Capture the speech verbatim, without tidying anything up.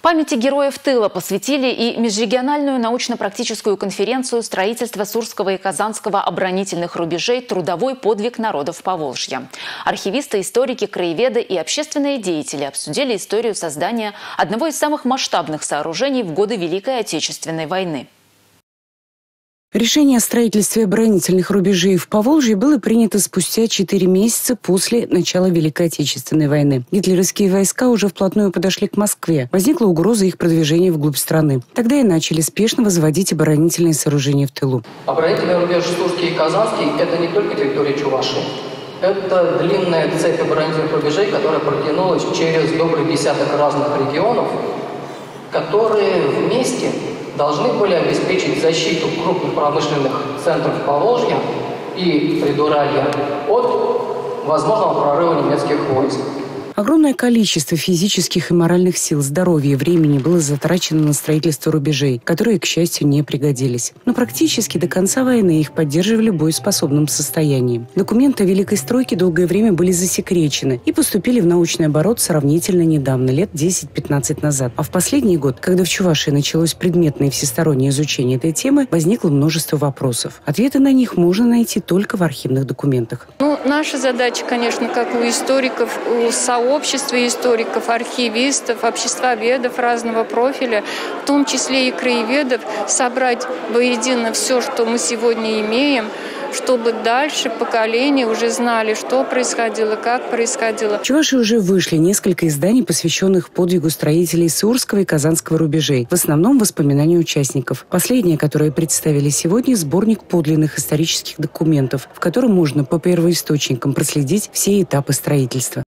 Памяти героев тыла посвятили и межрегиональную научно-практическую конференцию строительства Сурского и Казанского оборонительных рубежей «Трудовой подвиг народов Поволжья». Архивисты, историки, краеведы и общественные деятели обсудили историю создания одного из самых масштабных сооружений в годы Великой Отечественной войны. Решение о строительстве оборонительных рубежей в Поволжье было принято спустя четыре месяца после начала Великой Отечественной войны. Гитлеровские войска уже вплотную подошли к Москве. Возникла угроза их продвижения вглубь страны. Тогда и начали спешно возводить оборонительные сооружения в тылу. Оборонительный рубеж Сурский и Казанский – это не только территория Чувашии. Это длинная цепь оборонительных рубежей, которая протянулась через добрый десяток разных регионов, которые вместе должны были обеспечить защиту крупных промышленных центров Поволжья и Придуралья от возможного прорыва немецких войск. Огромное количество физических и моральных сил, здоровья и времени было затрачено на строительство рубежей, которые, к счастью, не пригодились. Но практически до конца войны их поддерживали в боеспособном состоянии. Документы о Великой стройке долгое время были засекречены и поступили в научный оборот сравнительно недавно, лет десять-пятнадцать назад. А в последний год, когда в Чувашии началось предметное и всестороннее изучение этой темы, возникло множество вопросов. Ответы на них можно найти только в архивных документах. Ну, наша задача, конечно, как у историков, у сообщества, общества историков, архивистов, обществоведов разного профиля, в том числе и краеведов, собрать воедино все, что мы сегодня имеем, чтобы дальше поколения уже знали, что происходило, как происходило. В Чувашии уже вышли несколько изданий, посвященных подвигу строителей Сурского и Казанского рубежей, в основном воспоминания участников. Последнее, которое представили сегодня, сборник подлинных исторических документов, в котором можно по первоисточникам проследить все этапы строительства.